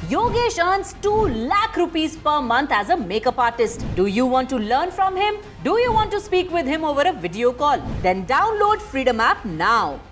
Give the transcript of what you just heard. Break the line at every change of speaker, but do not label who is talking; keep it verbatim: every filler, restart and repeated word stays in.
Yogesh earns two lakh rupees per month as a makeup artist. Do you want to learn from him? Do you want to speak with him over a video call? Then download Freedom app now.